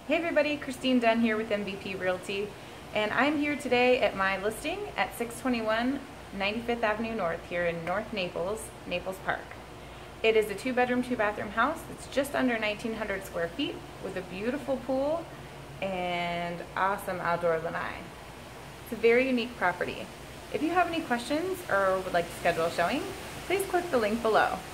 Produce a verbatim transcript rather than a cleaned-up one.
Hey everybody, Kristine Dunn here with M V P Realty, and I'm here today at my listing at six twenty-one ninety-fifth Avenue North here in North Naples, Naples Park. It is a two bedroom, two bathroom house that's just under nineteen hundred square feet with a beautiful pool and awesome outdoor lanai. It's a very unique property. If you have any questions or would like to schedule a showing, please click the link below.